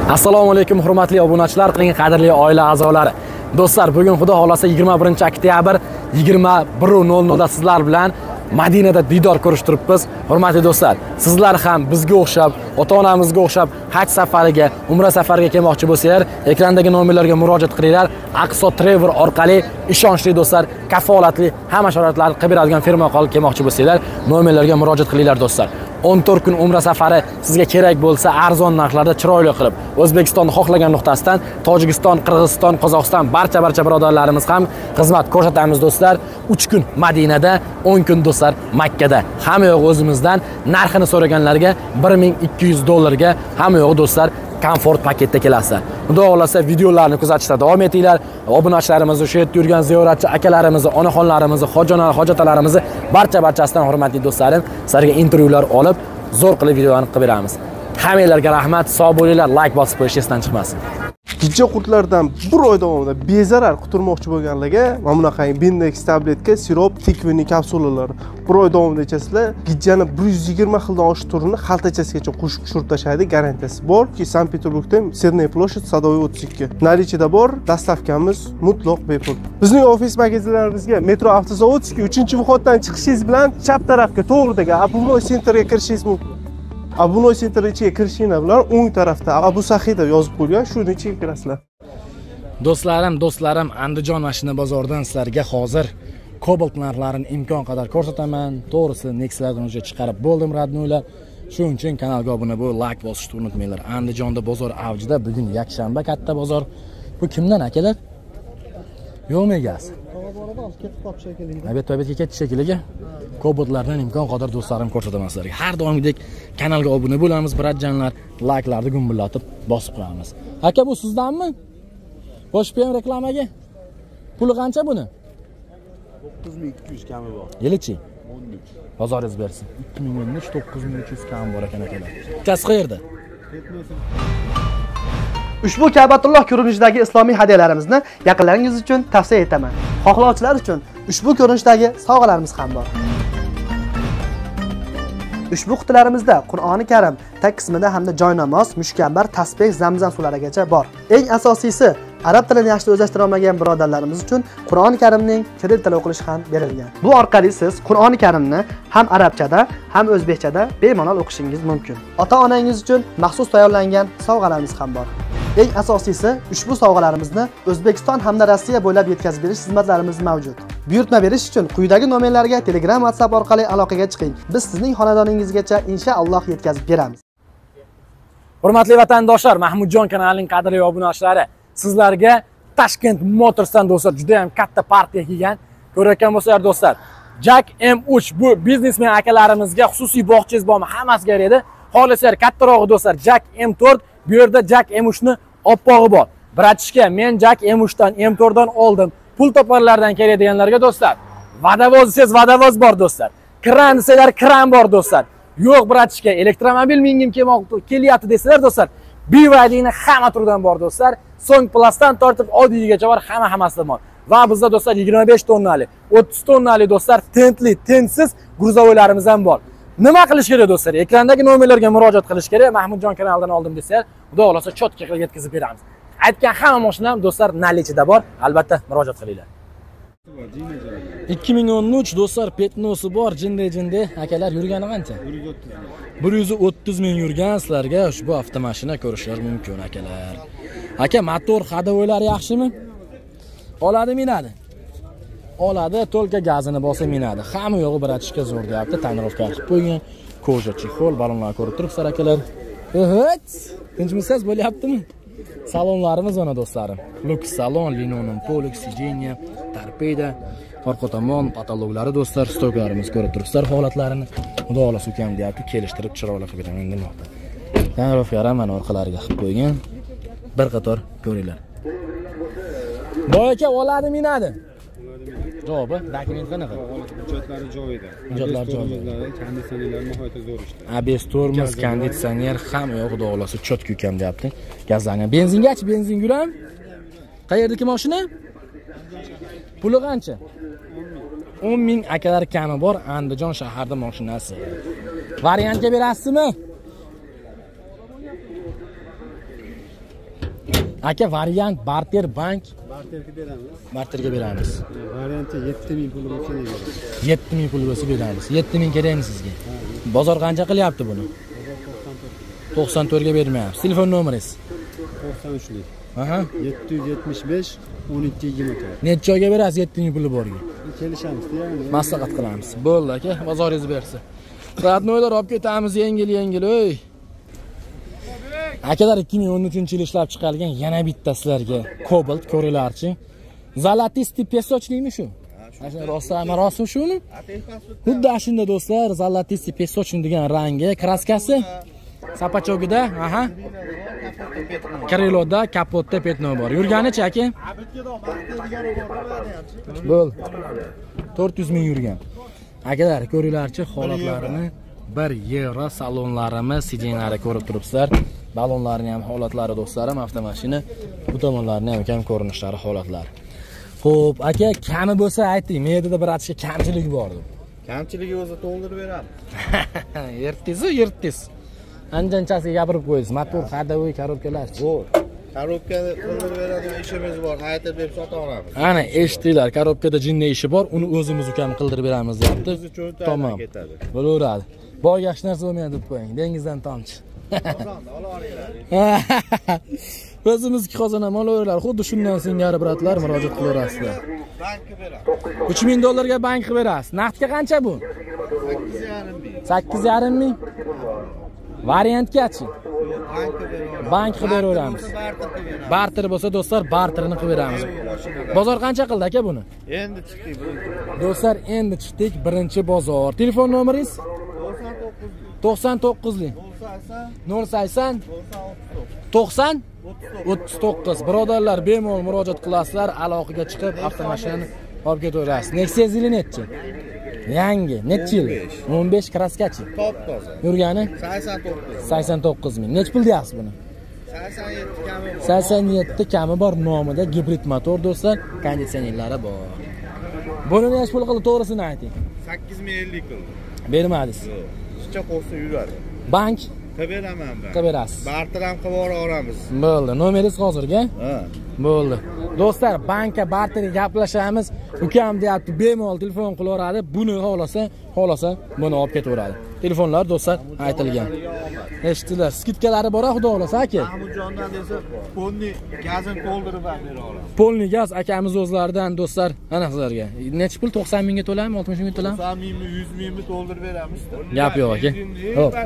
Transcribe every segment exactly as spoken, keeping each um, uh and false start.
Assalomu alaykum hurmatli obunachilar, qadrli oila a'zolari. Do'stlar, bugun xudo xolasa yigirma birinchi oktyabr yigirma bir nol nol da sizlar bilan Madinada diydor ko'rish turibmiz. Hurmatli do'stlar, sizlar ham bizga o'xshab, ota-onamizga o'xshab haj safariga, umra safariga kelmoqchi bo'lsanglar, ekrandagi nomerlarga murojaat qilinglar. Aqso Travel orqali ishonchli do'stlar, kafolatli, hamma sharoitlarni qilib beradigan firma orqali kelmoqchi bo'lsanglar, nomerlarga murojaat qilinglar do'stlar. o'n to'rt kun umra safari sizga kerak bo'lsa, arzon narxlarda chiroyli qilib, O'zbekistonni xohlagan nuqtasidan Tojikiston, Qirg'iziston, Qozog'iston barcha barcha birodarlarimiz ham xizmat ko'rsatamiz do'stlar. uch kun Madinada, o'n kun do'stlar Makkada. Hamma yo'q o'zimizdan, narxini so'raganlarga bir ming ikki yuz dollarga hamma yo'q do'stlar komfort paketda kelasizlar. Xudo xolasa videolarni kuzatishda davom etinglar. Obunachilarimiz, o'sha yerda yurgan ziyoratchi akalarimiz, onaxonlarimiz, hojonalar, hojatallarimiz barcha barchasidan hurmatli do'stlarim, sizlarga intervyular olib, zo'r qilib videolarni qilib beramiz. Hammalarga rahmat, sog' bo'linglar, like bosib qo'yish esdan chiqmasin. Gijja qurtlardan bir oy davomida bezarar quturmoqchi bo'lganlarga mana bunaqangi Bindex tabletka, sirop, tikvini kapsulalar bir oy davomida ichasizlar. Gijjani bir yuz yigirma xildan oshiq turini xaltachasigacha qo'shib tushirib tashlaydi, garantiyasi bor. Ki Sankt-Peterburgda Sedney ploshad Sadovoy o'ttiz ikki. Narichida bor, dastavkamiz mutloq bepul. Bizning ofis magazinlarimizga Metro Avtozavodskiy uchinchi vходdan chiqishingiz bilan chap tarafga to'g'ridagi Abunoy Centerga kirishingiz mumkin. Abunoy Center ichiga kirishinglar bilan o'ng tarafda Abu Saxiy deb yozib qo'ygan, shuni ichiga kirasizlar. Do'stlarim, do'stlarim, Andijon mashina bozoridan sizlarga hozir Cobalt narxlarini imkon qadar ko'rsataman. To'g'risi, Nextlardan o'zi chiqarib bo'ldim radnoylar. Shuning uchun kanalga obuna bo'lib, like bosishni unutmanglar. Andijonda bozor avjida, bugun yakshanba katta bozor. Bu kimdan akalar? Yo'qmi egasi? Navbat navbatga ketdi shekilliga. Kobaltlardan imkon qadar do'stlarim ko'rsataman sizlarga. Har doimgidek kanalga obuna bo'lamiz, biratjonlar, like'larni gumbillatib bosib qo'yamiz. Aka, bu sizdanmi? Qo'shib qo'ying reklamaga. Puli qancha buni? to'qqiz ming ikki yuz kami bor. Yilichi? o'n uch. Bozoringiz bersin. ikki ming o'n uch, to'qqiz ming uch yuz kam bor ekan akalar. Ikkasi qayerda? Ushbu Ka'batulloh ko'rinishidagi islomiy hadiyalarimizni yaqinlaringiz uchun tavsiya etaman. Xohlovchilar uchun ushbu ko'rinishdagi sovg'alarimiz ham bor. Ushbu qutilarimizda Qur'oni Karim tag qismida hamda joynamoz, mushkambar, tasbeh, zamzam suvlarigacha bor. Eng asosiysi, arab tilini yaxshi o'zlashtira olmagan birodarlarimiz uchun Qur'oni Karimning kirit tili o'qilishi ham berilgan. Bu orqali siz Qur'oni Karimni ham arabchada, ham o'zbekchada bemalol o'qishingiz mumkin. Ota-onangiz uchun maxsus tayyorlangan sovg'alarimiz ham bor. Eng asosiysi, ushbu sovg'alarimizni O'zbekiston hamda Rossiya bo'ylab yetkazib berish xizmatlarimiz mavjud. Buyurtma berish uchun quyidagi nomerlarga Telegram, WhatsApp orqali aloqaga chiqing. Biz sizning xonadoningizgacha inshaalloh yetkazib beramiz. Hurmatli vatandoshlar, Mahmudjon kanalining qadrli obunachilari, sizlarga Tashkent Motorsdan do'stlar juda ham katta partiya kelgan. Ko'rayotgan bo'lsanglar do'stlar, Jack M uch bu biznesmen akalarimizga xususiy bog'changiz bormi? Hammasiga yaraydi. Xohlasanglar kattarog'i do'stlar Jack M to'rt, bu yerda Jack M uch ni oppog'i bor. Bratishka, men Jack M uch dan M to'rt dan oldim. Pul toparlardan keladiganlarga do'stlar, vadavoz desangiz vadavoz bor do'stlar. Kran desalar kran bor do'stlar. Yo'q bratishka, elektromobil mingim kelmoqda, kelyapti desalar do'stlar, B Y D'ni hamma turdan bor do'stlar. So'ng plasdan tortib oddiygacha bor, hamma hammasidan bor. Va bizda do'stlar yigirma besh tonnali, o'ttiz tonnali do'stlar, tentli, tensiz gruzovoylarimiz ham bor. Nima qilish kerak do'stlar? Ekrandagi nomerlarga murojaat qilish kerak. Mahmudjon kanalidan oldim desalar, xudo xolasa chotka qilib yetkazib beramiz. Aytgan hamma mashina ham do'stlar nalichida bor. Albatta murojaat qilinglar. ikki ming o'n uch do'stlar petnosi bor, jinday-jinday akalar yurgani qancha? bir yuz o'ttiz ming yurgan sizlarga ushbu avtomashina ko'rishlar mumkin akalar. Aka, motor hadovoylari yaxshimi? Oladi, minadi. Oladi, to'lka gazini bosa minadi. Hamma yo'g'i biratishga zo'r deyapti. Tonirovka qilib qo'ygan. Koja chexol, balonlarni ko'rib turibsizlar akalar. Ehet, tinchmisiz bo'lyaptimi? Salonlarimiz mana do'stlarim. Lux salon, linoleum polik, sijeniya, torpeda, orqa tomon patologlari do'stlar, stoklarimiz ko'rib turibsizlar holatlarini. Xudo xolasa ukam deyapti, kelishtirib chiroyli qilib beraman demoqda. Tonirovka ham mana orqalariga qilib qo'ygan. Bir qator ko'ringlar. Boy aka oladi, minadi. Javobi, dokument qanaqa? Hujjatlari joyida. Hujjatlar joyida. Konditsionerlar nihoyatda zo'r ishda. A besh tormoz, konditsioner hamma yo'q, xudo xolasa cho'tka ukam deyapti. Gazlangan. Benzingachi, benzin guram? Qayerdagi mashina? Puli qancha? o'n ming akalar kami bor, Andijon shaharda mashinasi. Variantga berasizmi? Aka variant barter bank Barterga beramiz. barterga beramiz. Varianti yetti ming pul bo'lsa ne beramiz? yetti ming pul bo'lsa beramiz. yetti ming kerakmi sizga? Bozor qancha qilyapti buni? to'qson to'rt ga bermayapsiz. Telefon nomeringiz? to'qson uch lik. Aha. yetti yuz yetmish besh o'n ikki yigirma to'rt. Necha joyga berasiz yetti ming puli borga? Kelishamiz, ya'ni. Maslahat qilamiz. Bo'ldi aka, bozoringiz bersa. Radnoylar olib ketamiz yengil-yengil, oy. Akalar ikki ming o'n uchinchi yil ishlab chiqarilgan yana bitta sizlarga Cobalt ko'ringlarchi. Zolotistый pesochniymi shu? Ana rostmi, rostmi shuni? Xuddi shunda do'stlar, Zolotistый pesochnii degan rangi, kraskasi sapachogida, aha. Kriloda, kapotda petno bor. Yurganichi aka? Bo'l. to'rt yuz ming yurgan. Akalar ko'ringlarchi holatlarini bir yevro salonlarimiz, sidinlari ko'rib turibsizlar. Balonlarning ham holatlari do'stlarim, avtomashina bu tomonlarning ham kam ko'rinishlari, holatlari. Xo'p, aka, kami bo'lsa ayting, men yerda bir atishga kamchilik bor deb. Kamchiligi o'zi to'ldirib beramiz. Yirtdingiz-ku, yirtdingiz. Anjanchasiga gapirib qo'yingiz. Motor, hadovoy, korobkalarchi. Zo'r. Korobkani to'ldirib beradigan ishimiz bor, haytib deb sota olamiz. Ana, eshitdinglar, korobkada jinni ishi bor, uni o'zimiz ukam qildirib beramiz deyapti. Tamom. Bo'laveradi. Boyga hech narsa bo'lmaydi deb qo'ying. Dengizdan tomchi. O'zimizki qozonam olaverlar. Xuddi shundan singari bratlar murojaat qilaverasizlar. Bankka beramiz. uch ming dollarga bank qilib berasiz. Naqdga qancha bu? sakkiz yarim ming. Variantgachi? Bank qilib beraveramiz. Barter bo'lsa do'stlar, barterni qilib beramiz. Bozor qancha qildi aka buni? Endi chiqdik. Do'stlar, endi chiqdik birinchi bozor. Telefon nomeringiz? to'qson to'qqiz lik. nol sakson to'qson o'ttiz to'qqiz. Birodarlar, bemalol murojaat qilasizlar, aloqaga chiqib avtomashinani olib ketaverasiz. Nexia yili nechi? Yangi, nechi yil? o'n besh kraskachi. Top toza. Yurgani? sakson to'qqiz. sakson to'qqiz ming. Nech pul deyapsiz buni? sakson yetti kami bor. sakson yetti kami bor, nomida gibrid motor do'stlar, konditsionerlari bor. Buni nech pul qildi, to'g'risini ayting. sakkiz ming ellik qildi. Bermadingiz. Shuncha qo'rsa yuradi. Bank Qilib beraman ben. qilib berasiz. Barter ham qilib yuboramiz. Bo'ldi. Nomeringiz hozirga? Ha. Bo'ldi. Do'stlar, bankka barterga gaplashamiz. Ukam deyapti, bemalol telefon qilaveradi. Buni xohlasa, xohlasa buni olib ketaveradi. Telefonlar do'stlar aytilgan. Eshitdilar, skidkalari bor, xudo xolasa aka. Mahmudjondan desa, polni gazini to'ldirib ham bera olamiz. Polni gaz akamiz o'zlaridan do'stlar, ana sizlarga. Necha pul? to'qson mingga to'laymi, oltmish mingga to'laymi? to'qson mingmi, yuz mingmi to'ldirib beramiz. Gap yo'q aka. Xo'p.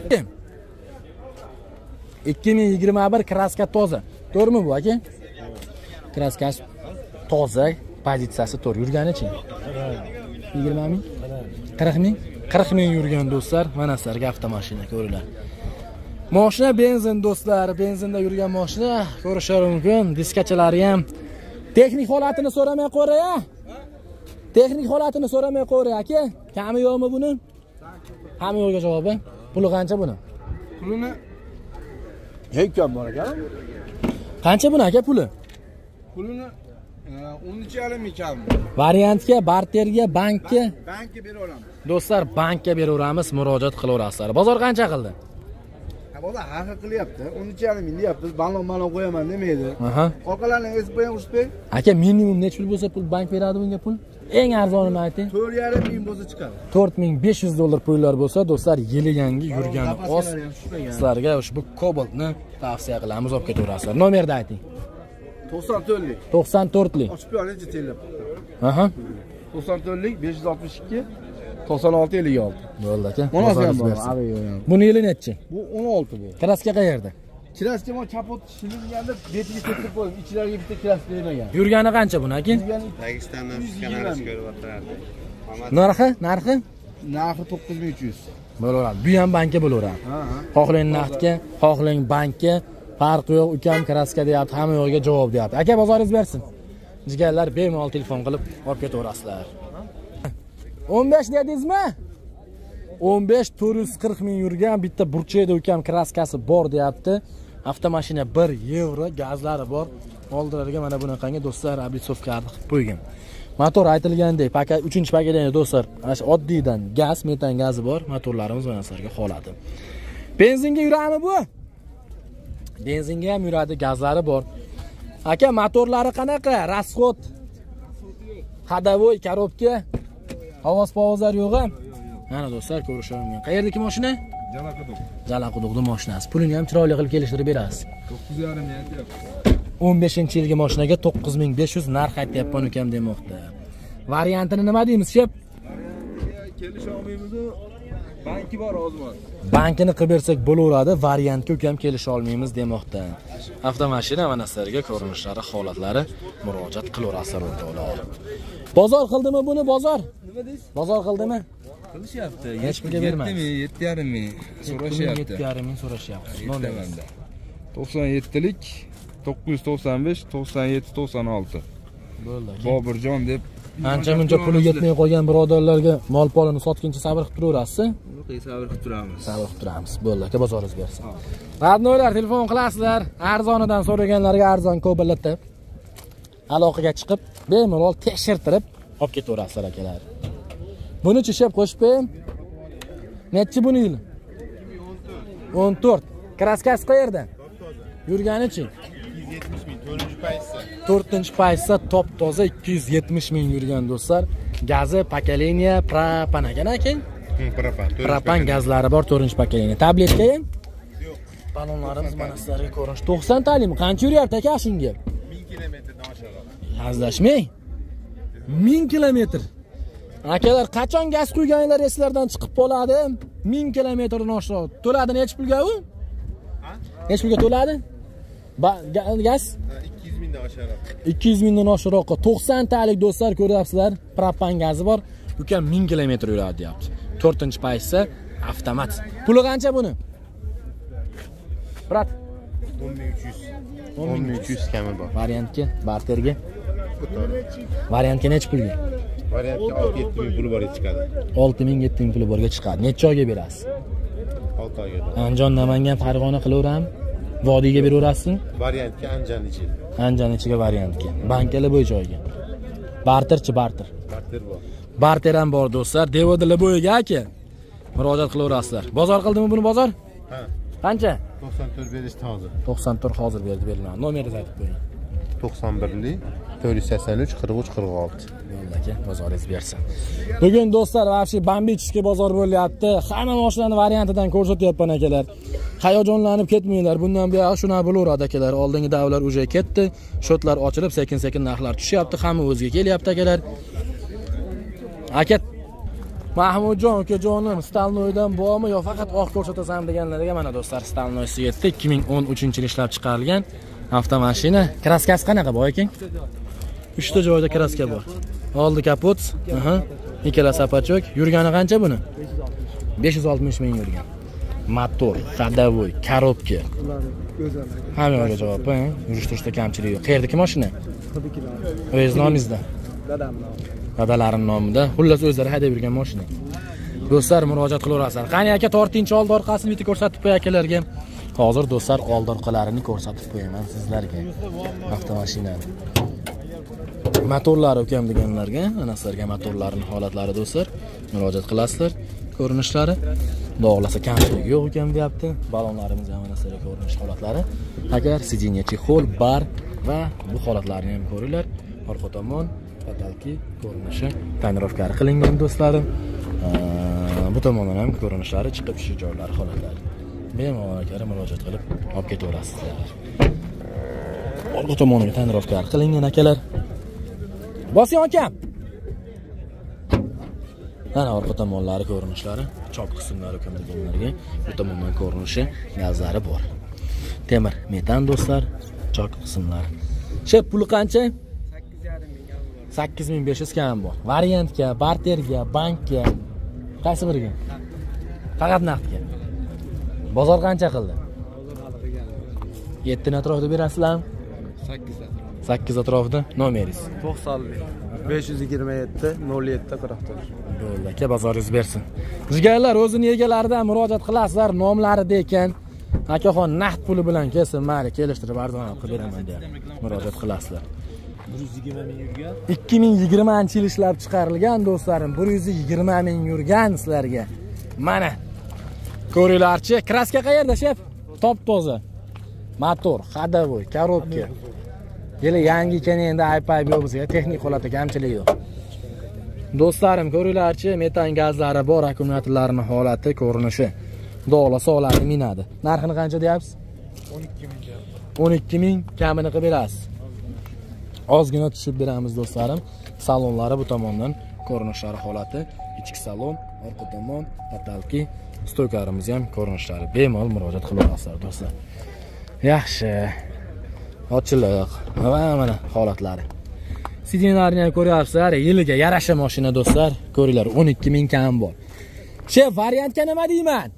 ikki ming yigirma bir kraska toza. To'g'rimi bu aka? Kraskasi toza, pozitsiyasi to'g'ri. Yurganichi? yigirma ming? qirq ming? qirq ming yurgan do'stlar, mana sizlarga avtomashina ko'ringlar. Mashina benzin do'stlar, benzinda yurgan mashina, ko'rishingiz mumkin. Diskachalari ham texnik holatini so'ramay qo'ray-a. Texnik holatini so'ramay qo'ray aka. Kami yo'qmi buni? Hamma yo'qga javob. Puli qancha buni? Pulini hech kam bor ekan. Qancha buni aka puli? Pulini o'n uch yarim ming kam. Variantga, barterga, bankka, Bankka beraveramiz. do'stlar, bankka beraveramiz, murojaat qilaverasizlar. Bozor qancha qildi? Ha, bola haqa qilyapti. o'n uch yarim ming deyapmiz. Balon-balon qo'yaman demaydi. Aha. Orqalarini esib qo'ying, Ushbek. Aka, minimum necha pul bo'lsa pul bank beradi bunga pul? Eng arzonini ayting. to'rt yarim ming bo'lsa chiqadi. to'rt ming besh yuz dollar pullar bo'lsa, do'stlar, yili yangi yurgani oz. Sizlarga ushbu Cobaltni tavsiya qilamiz, olib ketaverasizlar. Nomerni ayting. to'qson to'rt lik. to'qson to'rt lik. Ochib qo'ying, telefon. Aha. to'qson to'rt lik besh yuz oltmish ikki to'qson olti ellik olti. Bo'ldi aka. Monasi ham bor. Bozoringiz Buni yili nechi? Bu o'n olti bu. Kraska qayerda? Kraska mo kapot shilinganda betiga tekib qo'ydim. Ichlariga bitta kraska yemagan. Yurgani qancha buni aka? Dagestondan chiqqanimiz ko'rib o'tirardi. Narxi? Narxi? Narxi to'qqiz ming uch yuz. Bo'laveradi. Bu ham bankka bo'laveradi. Ha, ha. Xohlang naqdga, xohlang bankka, farqi yo'q. Ukam kraska deyapti, hamma yo'lga javob deyapti. Aka, bozoringiz bersin. Jigarlar bemalol telefon qilib olib ketaverasizlar. o'n besh dedingizmi? o'n besh to'rt yuz qirq ming yurgan bitta burchakda ukam kraskasi bor deyapti. Avtomashina bir yevro, gazlari bor. Oldilariga mana bunaqangi do'stlar облицовкаларni qilib qo'ygan. Motor aytilgandek, paket uchinchi paketda do'stlar, ana shu oddiydan gaz, metan gazi bor. Motorlarimiz mana sizlarga holati. Benzinga yuradimi bu? Benzinga ham yuradi, gazlari bor. Aka, motorlari qanaqa? Расход. Ходовой, коробка. Ovoz povozlar yo'q-a? Mana do'stlar, ko'rishaman. Qayerdagi mashina? Jalaquduq. Jalaquduqning mashinasi. Pulini ham chiroyli qilib kelishtirib berasiz. to'qqiz yarim ming aytyapti. o'n beshinchi yilgi mashinaga to'qqiz ming besh yuz narx aytyapman ukam demoqda. Variantini nima deymiz, shep? Kelisha olmaymiz-ku. Banki bor hozir. Bankini qilib bersak bo'laveradi, variantga ukam kelisha olmaymiz demoqda. Avtomashina mana sizlarga ko'rinishlari, holatlari murojaat qilaverasizlar o'rtoqlar. Bozor qildimi buni, bozor? Nima deysiz? Bozor qildimi? Qilishyapti. Hech kimga bermaymiz. yetti yarim ming so'rashyapti. yetti yarim ming so'rashyapti. Nomerda. to'qson yettilik to'qqiz yuz to'qson besh to'qson yetti to'qson olti. Bo'ldi. Bobirjon deb Ancha muncha puli yetmay qolgan birodarlarga mol-polini sotguncha sabr qilib turaverasiz. Yo'q, sabr qilib turamiz. Sabr qilib turamiz. Bo'ldi, aka, bozoringiz bersin. Radnoylar telefon qilasizlar. Arzonidan so'raganlarga arzon ko'billatib, aloqaga chiqib, bemalol tekshirtirib olib ketaverasizlar akalar. Buni chishab qo'shib qo'ying. Nechi buni yil? o'n to'rt. Kraskasi qayerda? Yurganichi? to'rtinchi paysa top toza ikki yuz yetmish ming yurgan do'stlar. Gazi pokoleniya propan ekan aka. Propan. Propan gazlari bor, to'rtinchi pokoleniya. Tabletka ham? Yo'q. Balonlarimiz mana sizlarga ko'rinish. to'qson talimi qancha yuryapti aka shinga? ming kilometrdan oshiqroq. Hazlashmang. ming kilometr. Akalar, qachon gaz quyganinglar eslardan chiqib qoladi? ming kilometrdan oshiqroq. To'ladi necha pulga u? Ha? Necha pulga to'ladi? Gaz ikki yuz mingdan oshiqroq. ikki yuz mingdan oshiqroqqa to'qson talik do'stlar ko'ryapsizlar. Propan gazi bor. Ukam ming kilometr yuradi deyapti. to'rtinchi paysa avtomat. Puli qancha buni? Brat o'n ming uch yuz. o'n ming uch yuz kami bor. Variantga, barterga. Variantga necha pulga? Variantga olti yetti ming puli borga chiqadi. olti ming yetti ming puli borga chiqadi. Necha oyga berasiz? olti oyga. Andijon, Namangan, Farg'ona qilaveram. Vodiyga beraverasizmi? Variantga Andijon ichida. Andijon ichiga variantga. Bankali bo'yicha oyga. Barterchi, barter. Barter bor. Barter ham bor do'stlar. Devodili bo'yiga aka. Murojaat qilaverasizlar. Bozor qildimi buni bozor? Ha. Qancha? to'qson to'rt berishdi hozir. to'qson to'rt hozir berdi beriladi. Nomeringizni aytib qo'ying. to'qson birlik to'rt yuz sakson uch qirq uch qirq olti. Bo'ldi aka, bozoringiz bersin. Bugun do'stlar, vobshe Bambichskiy bozor bo'lyapti. Hamma mashinalarni variantidan ko'rsatyapman akalar. Hayajonlanib ketmanglar. Bundan buyog'i shuna bo'laveradi akalar. Oldingi davrlar uje ketdi. Shotlar ochilib, sekin-sekin narxlar tushyapti. Hamma o'ziga kelyapti akalar. Aka Mahmudjon ukajonim, Stalnoydan bormi yo faqat oq ko'rsatasan deganlarga mana do'stlar, Stalnoy Svetda ikki ming o'n uchinchi yil ishlab chiqarilgan avtomashina. Kraskasi qanaqa bor ekan? uchta joyda kraska bor. Oldi kapot, aha, ikkala sapachok. Yurgani qancha buni? besh yuz oltmish ming yurgan. Motor, ходовой, korobka. Hamma yo'lga javob, ha? Yurish-turishda kamchilik yo'q. Qayerdagi mashina? O'z nomingizda. Dadam nomi. Dadalarim nomida. Xullas o'zlari haydab yurgan mashina. Do'stlar, murojaat qilaverasizlar. Qani aka, tortinchi oldi orqasini bitta ko'rsatib qo'y akalarga. Hozir do'stlar oldi orqalarini ko'rsatib qo'yaman sizlarga. Avtomashinani. Motorlari ukam deganlarga, ana sizlarga motorlarining holatlari do'stlar, murojaat qilasizlar. Ko'rinishlari bog'lasa kamchilik yo'q ukam deyapti. Balonlarimiz ham mana sizlarga ko'rinish holatlari. Agar sidinye, chexol, bar va bu holatlarni ham ko'ringlar. Orqa tomon fatalki ko'rinishi tonirovkari qilingan do'stlarim. Bu tomondan ham ko'rinishlari chiqib shu joylari holatlari. Bemalol akalar murojaat qilib olib ketaverasizlar. Orqa tomoniga tonirovkari qilingan akalar. Bosing akam. Mana orqa tomonlari ko'rinishlari, chop qismlari ukam deganlarga bu tomondan ko'rinishi, gazlari bor. Temir, metan do'stlar, chok qismlari. Shep puli qancha? sakkiz ming besh yuz kam bor. Variantga, barterga, bankga, qaysi biriga? Faqat naqdga. Bozor qancha qildi? yetti atrofida berasizlarmi? sakkiz. sakkiz atrofida. Nomeringiz? to'qson besh yuz yigirma yetti nol yetti qirq to'rt. Bo'ldi aka, bozoringiz bersin. Jigarlar o'zini egalaridan murojaat qilasizlar, nomlarida ekan. Akaxon naqd puli bilan kelsin, mayli kelishtirib arzon qilib beraman deb murojaat qilasizlar. bir yuz yigirma ming yurgan. ikki ming yigirmanchi yil ishlab chiqarilgan do'stlarim, bir yuz yigirma ming yurgan sizlarga. Mana ko'ringlarchi, kraska qayerda shef? Top toza. motor, ходовой, коробка. Yili yangi ekan endi ayb-ayb yo'q bizga, texnik holatda kamchilik yo'q. Do'stlarim, ko'ringlarchi, metan gazlari bor, akkumulyatorlarning holati, ko'rinishi. Xudo soladi minadi. Narxini qancha deyapsiz? o'n ikki ming. o'n ikki ming kamini qilib berasiz. Ozgina tushib beramiz do'stlarim. Salonlari bu tomondan, ko'rinishlari holati, ichki salon, orqa tomon, patalki, stoykalarimiz ham ko'rinishlari bemalol murojaat qilib olasizlar do'stlar. Yaxshi. Ochiliq va mana holatlari. Sidinlarni ham ko'ryapsizlar, yiliga yarasha mashina do'stlar. Ko'ringlar, o'n ikki ming kam bor. Chef, variantga nima deyman?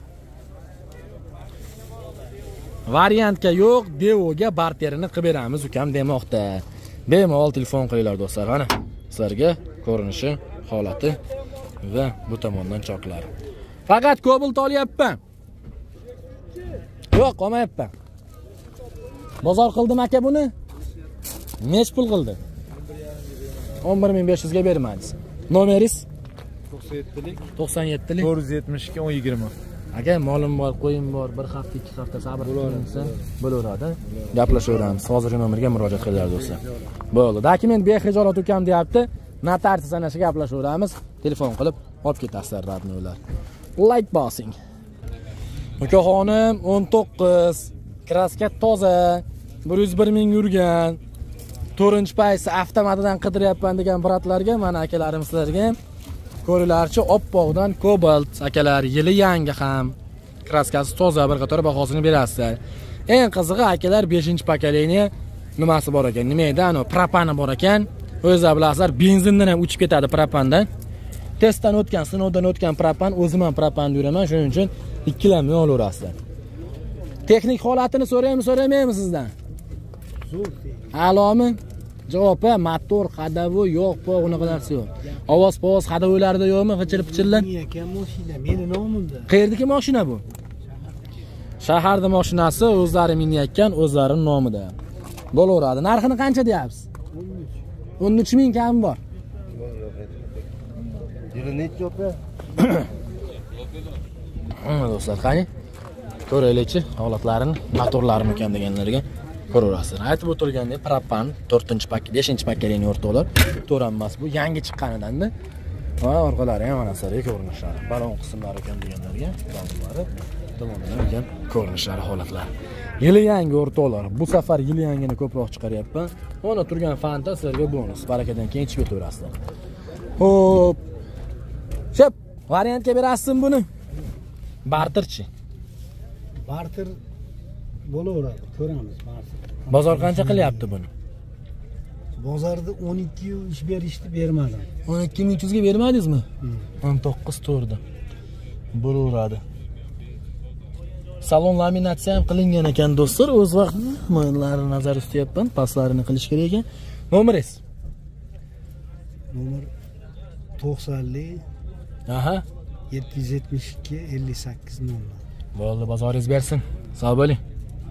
Variantga yo'q, Devoga barterini qilib beramiz ukam demoqda. Bemalol telefon qilinglar do'stlar. Mana sizlarga ko'rinishi, holati va bu tomondan choklari. Faqat Cobalt olyapman. Yo'q, olmayapman. Bozor qildim aka buni. Nech pul qildi? o'n bir ming besh yuz ga bermadingiz. Nomeringiz? to'qson yettilik to'qson yettilik to'rt yuz yetmish ikki o'n yigirma. Aka, molim bor, qo'yim bor, bir hafta, ikki hafta sabr qilinsa bo'laveradi. Gaplashaveramiz. Hozirgi nomerga murojaat qilinglar do'stlar. Bo'ldi. Dokument bexijolat ukam deyapti. Notariy sanashga gaplashaveramiz. Telefon qilib olib ketasizlar radnolar. Like bosing. Ukaxonim o'n to'qqiz, kraska toza, bir yuz bir ming yurgan. to'rtinchi paysi avtomatidan qidiryapman degan bratlarga, mana akalarim sizlarga ko'ringlarchi, oppoqdan Cobalt akalar, yili yangi ham. Kraskasi toza, bir qator bahosini berasizlar. Eng qizig'i akalar beshinchi pokoleniya nimasi bor ekan? Nima edi? Ano propani bor ekan. O'zingizlar bilasizlar, benzindan ham uchib ketadi propandan. Testdan o'tgan, sinovdan o'tgan propan, o'zim ham propanni yuraman, shuning uchun ikkilanmay olaverasizlar. Texnik holatini so'raymi, so'ramaymi sizdan? Zo'r. A'lomi? Javob: motor, ходовой yo'q, po unaqa narsa yo'q. Ovoz, povoz ходовойlarda yo'qmi? G'ichilib-pichillar? Ekan mashina, meni nomimda. Qayerdagi mashina bu? Shaharda mashinasi, o'zlari minayotgan, o'zlarining nomida. Bo'laveradi. Narxini qancha deyapsiz? o'n uch ming kam bor. Yili necha opa? Mana do'stlar, qani? Ko'raylikchi holatlarini, motorlarini kam deganlarga ko'raverasizlar. Aytib o'tirgandek, propan to'rtinchi pakka, beshinchi pakkalining o'rtoqlar, to'ram emas bu, yangi chiqqanidan-da. Va orqalari ham mana sizlarga ko'rinishlari. Balon qismlari kam deganlarga, balonlari tomondan ham ko'rinishlari, holatlari. Yili yangi o'rtoqlar. Bu safar yili yangini ko'proq chiqaryapman. Mana turgan fanta sizlarga bonus. Barakadan keyin ichib o'tiraverasizlar. Xo'p. Chep, variantga berasizmi buni? Barterchi. Barter bo'laveradi, ko'ramiz barter. Bozor qancha qilyapti buni? Bozorda o'n ikki ish berishdi, bermadim. o'n ikki ming uch yuz ga bermadingizmi? o'n to'qqiz to'rda. Bo'laveradi. Salon laminatsiya ham qilingan ekan do'stlar, o'z vaqtida mo'yinlarni nazar ustyapman, pastlarini qilish kerak ekan. Nomeringiz? Nomer to'qsonlik Aha. yetti yuz yetmish ikki ellik sakkiz nomer. Bo'ldi, bozoringiz bersin. Sog' bo'ling.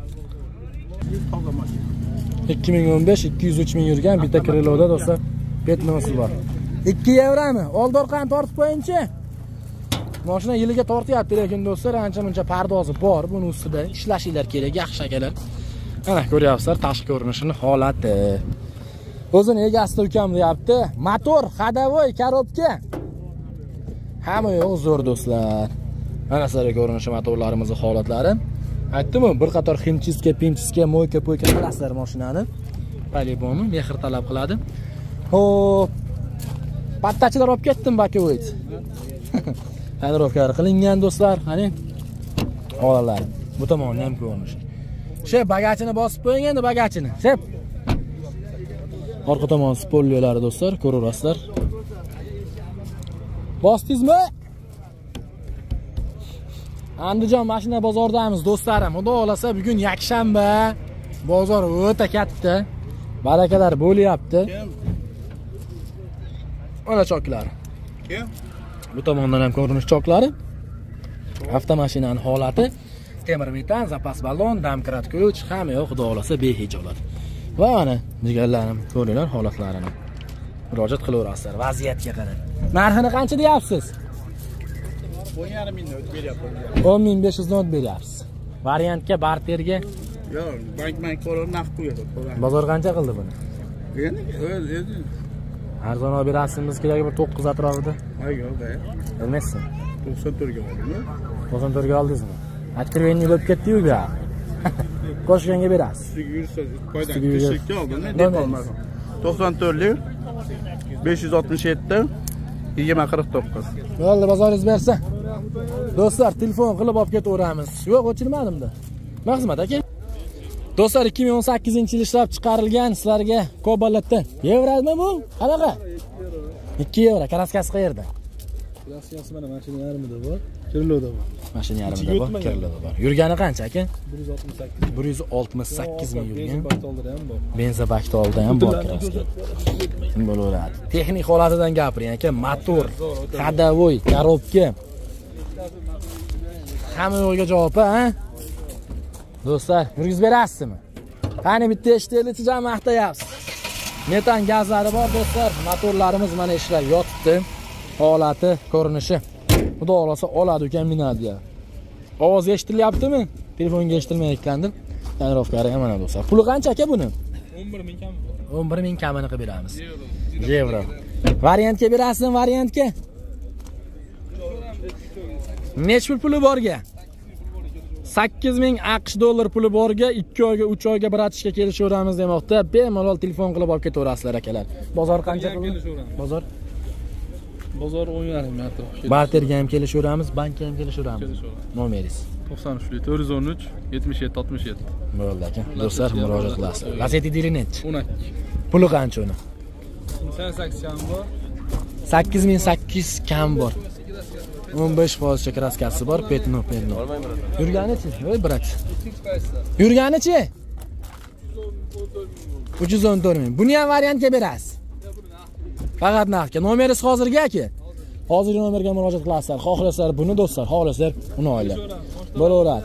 ikki ming o'n besh ikki yuz uch ming yurgan bitta kriloda do'stlar, petnosi bor. ikki yevromi? Oldorqani tortib qo'ying-chi. Mashina yiliga tortyapti, lekin do'stlar, ancha-muncha pardozi bor. Buni ustida ishlashinglar kerak, yaxshi akalar. Mana ko'ryapsizlar tashqi ko'rinishini, holati. O'zini egasida ukam deyapti. Motor, ходовой, коробка. Hamma yo'q zo'r do'stlar. Mana sizlarga ko'rinishi motorlarimiz, holatlari. Aytdim-ku, bir qator ximchiska, pinchiska, moyka, poyka qilasizlar mashinani. Poliboni mehr talab qiladi. Xo'p. Pattachilar olib ketdim bakovoyt. Tadbiqlar qilingan do'stlar, qani? Holalar. Bu tomonni ham ko'rinish. Shep, bagajini bosib qo'ying endi bagajini. Shep. Orqa tomon spoilerlari do'stlar, ko'raverasizlar. Bosdingizmi? Andijon mashina bozoridamiz do'stlarim. Xudo xolasa bugun yakshanba. Bozor o'ta katta. Barakalar bo'lyapti. Mana choklar. Kim? Bu tomondan ham ko'rinish choklari. Avtomashinaning holati, temir metan, zapas balon, damkrat ключ, hamma yo'q, xudo xolasa behijolat. Va mana jigarlarim, ko'ringlar holatlarini. Murojaat qilaverasizlar vaziyatga qarab. Narxini qancha deyapsiz? o'n yarim mingdan o'tib beryapman. o'n ming besh yuz dan beryapsiz. Variantga, barterga Yo'q, bank bank qo'lga naqd qo'yadi. Bozor qancha qildi buni? Endi o'z o'zi. Arzon olib berasizmiz kerak bir to'qqiz atrofida. Ay yo'q, ay. Bilmaysiz. to'qson to'rtga oldimi? to'qson to'rtga oldingizmi? Откровение bo'lib ketdi-yu bu yoq. Qo'shganga berasiz. Ustiga yursa, foydan teshikka oldim, deb olmadim. to'qson to'rt besh yuz oltmish yetti yigirma qirq to'qqiz. Bo'ldi, bozoringiz bersa. Do'stlar, telefon qilib olib ketaveramiz. Yo'q, o'chirmadimda. Nima xizmat aka? Do'stlar, ikki ming o'n sakkizinchi yil ishlab chiqarilgan sizlarga Cobalt'dan. Yevromi bu? Qanaqa? ikki yevro. Kraskasi qayerda? Kraskasi mana mashina yarmida bor, Kirloda bor. Mashina yarmida bor, Kirloda bor. Yurgani qancha aka? bir yuz oltmish sakkiz. bir yuz oltmish sakkiz ming yurgan. Baktolda ham bor. Benza baktolda ham bor kraska. Kim bo'laveradi? Texnik holatidan gapiring aka. Motor, ходовой, коробка. Hamma yo'lga javob, ha? Do'stlar, yurgiz berasizmi? Qani bitta eshitaylikchi jam maqtayapsiz. Metan gazlari bor do'stlar. Motorlarimiz mana ishlab yotibdi. Holati, ko'rinishi. Xudo xolasa oladi ekan minadiya. Ovoz eshitilyaptimi? Telefonga eshitilmayotgandir. Tonirovkari mana do'stlar. Puli qancha aka buni? o'n bir ming kam bor. o'n bir ming kamini qilib beramiz. Yevro. Variantga berasizmi, variantga? Nech pul puli borga? sakkiz ming AQSh dollar puli borga ikki oyga, uch oyga bratishga kelishaveramiz demoqda. Bemalol telefon qilib olib ketaverasizlar akalar. Bozor qancha qildi? Bozor? Bozor o'n yarim ming atrofida. Barterga ham kelishaveramiz, bankka ham kelishaveramiz. Nomeringiz? to'qson uch to'rt yuz o'n uch yetmish yetti oltmish yetti. Bo'ldi aka. Do'stlar, murojaat qilasizlar. Gazeti dilinech. o'n ikki. Puli qancha uni? sakson sakkiz kam bor. sakkiz ming sakkiz kam bor. o'n besh foiz kraskasi bor, petno, petno. Yurganichi? Voy brat. Yurganichi? uch yuz o'n to'rt ming. Buni ham variantga berasiz. Faqat naqdga. Nomeringiz hozirga aka. Hozirgi nomerga murojaat qilasizlar. Xohlasizlar buni do'stlar, xohlasizlar uni oila. Bo'laveradi.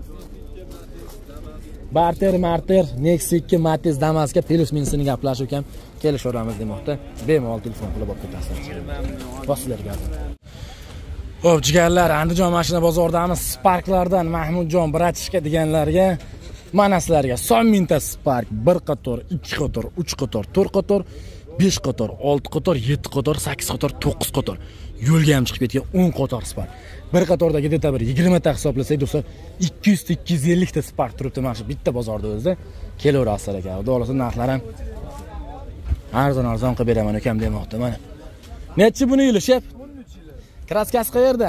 Barter, Marter, Nexus ikki, Matiz, Damas'ga plus minusini gaplashib ham kelishaveramiz demoqda. Bemalol telefon qilib olib ketasizlar. Bossizlarga. Xo'p, jigarlar, Andijon mashina bozoridamiz. Sparklardan Mahmudjon Bratishka deganlarga mana sizlarga son mingta Spark, bir qator, ikki qator, uch qator, to'rt qator, besh qator, olti qator, yetti qator, sakkiz qator, to'qqiz qator. Yo'lga ham chiqib ketgan o'n qator Spark. Bir qatordagi deta bir yigirma ta hisoblasak do'stlar, ikki yuz ta ikki yuz ellik ta Spark turibdi mana shu bitta bozorda o'zida. Kelaverasizlar aka. Xudo xolasa narxlar ham arzon-arzon qilib beraman ukam demoqda mana. Nechi buni yili shef? Kraskasi qayerda?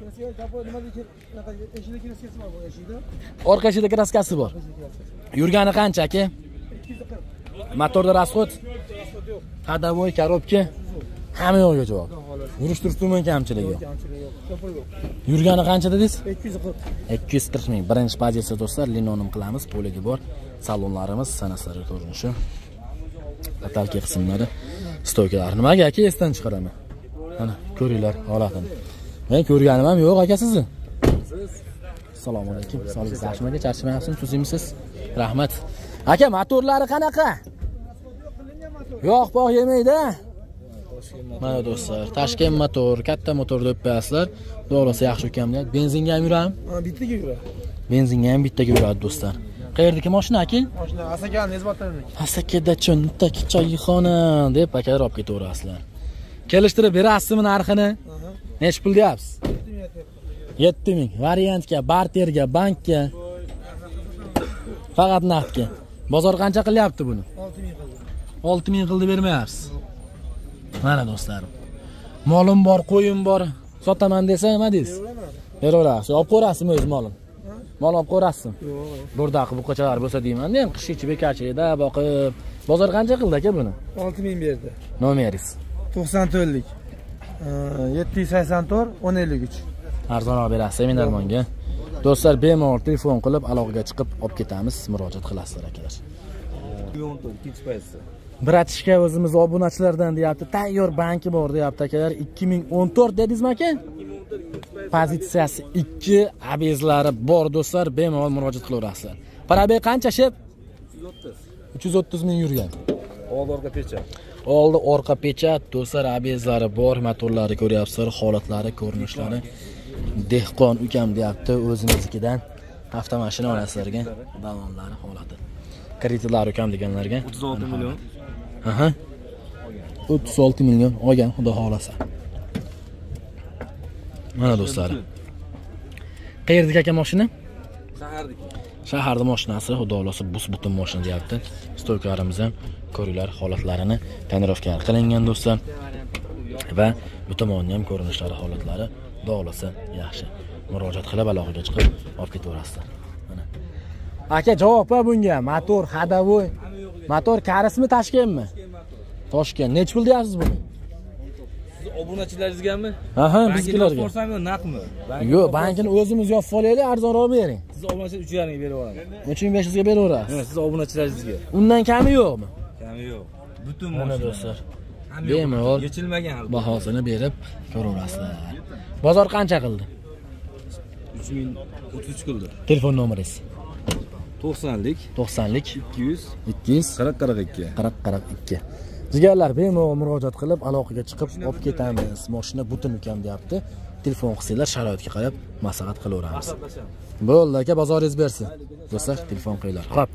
Orqa eshikda kraskasi bor. Yurgani qancha aka? Motorda rasxod? Ходовой, коробка. Hamma yo'lga javob. Yurish turistumi kamchiligi? Yurgani qancha dedingiz? ikki yuz qirq ming. Birinchi pozitsiya do'stlar, linonim qilamiz, poligi bor. Salonlarimiz, sanaslari ko'rinishi. Atalka qismlari, stoykalar. Nimaga aka esdan chiqaraman? Mana ko'ringlar holatini. Men ko'rganim ham yo'q aka sizni. Assalomu alaykum. Sog'ligingiz yaxshimi? Charchamayapsizmi? Tuzimsiz? Rahmat. Aka, motorlari qanaqa? Yo'q, bog' yemaydi. Mana do'stlar, Toshkent motor, katta motor deb qo'yasizlar. To'g'risi yaxshi ekan deydi. Benzinga ham yuradi? Ha, bittaga yuradi. Benzinga ham bittaga yuradi do'stlar. Qayerdagi mashina aka? Mashina Asaka Nezbatovniki. Asakada cho'ntak choyxona deb akalar olib ketaverasizlar. Kelishtirib berasizmi narxini? Nech pul deyapsiz? yetti ming. Variantga, barterga, bankka. Faqat naqdga. Bozor qancha qilyapti buni? olti ming qildi. olti ming qildi bermayapsiz. Mana do'stlarim. Molim bor, qo'yim bor. Sotaman desa nima deysiz? Beraverasiz. Olib qo'rasizmi o'z molim? Mol olib qo'rasizmi? Yo'q. Bo'rdaqi bu qochalar bo'lsa deyman-da, ham qish ichi bekarchilikda boqib. Bozor qancha qildi aka buni? olti ming berdi. Nomeringiz? to'qson to'rtlik. yetti yuz sakson to'rt o'n ellik uch. Arzonroq berasiz seminarmonga. Do'stlar, bemalol telefon qilib aloqaga chiqib olib ketamiz, murojaat qilasizlar akalar. Bratishka o'zimiz obunachilardan deyapti. Tayyor banki bor deyapti akalar. ikki ming o'n to'rt dedingizmi aka? Pozitsiyasi ikki, abezlari bor do'stlar, bemalol murojaat qilaverasizlar. Parabey qancha shep? uch yuz o'ttiz ming yurgan. Oldi orqa pechat. Oldi orqa pechat, do'stlar, abezlari bor, motorlari ko'ryapsizlar, holatlari, ko'rinishlari. Dehqon ukam deyapti, o'zimiznikidan Avtomashina olasizlarga davomlari holati. Kreditlari kam deganlarga o'ttiz olti million. Aha. o'ttiz olti million olgan, xudo xolasa. Mana do'stlar. Qayerdagi aka mashina? Shahardagi. Shaharda mashinasi, xudo xolasa bus butun mashina deyapti. Stoykalarimiz ham ko'ringlar holatlarini tonirovka qilingan do'stlar. Va bu tomonni ham ko'rinishlari, holatlari xudo xolasa yaxshi. Murojaat qilib aloqaga chiqib olib ketaverasizlar. Mana. Aka javob va bunga motor hadavoy. Motor karismi Toshkentmi? Toshkent. Nech pul deyapsiz buni? Siz obunachilaringizgami? Aha, bizlarga. Forsami, naqmi? Yo'q, bankini o'zimiz yopib olaylik, arzonroq bering. Siz obunachilar uch yarim ga berib olamiz. uch ming besh yuz ga beraverasiz. Ha, siz obunachilaringizga. Undan kami yo'qmi? Kami yo'q. Butun Mana mashina. do'stlar. Bemalol yechilmagan hali. Bahosini berib ko'raverasizlar. Bozor qancha qildi? uch ming o'ttiz uch qildi. Telefon nomeringiz? to'qsonlik to'qsonlik ikki yuz ikki yuz qirq qirq ikki. qirq qirq ikki. Jigarlar bemalol murojaat qilib aloqaga chiqib olib ketamiz. Mashina butun ukam deyapti. Telefon qilsanglar sharoitga qarab maslahat qilaveramiz. Bo'ldi aka, bozoringiz bersin. Do'stlar, telefon qilinglar. Xo'p.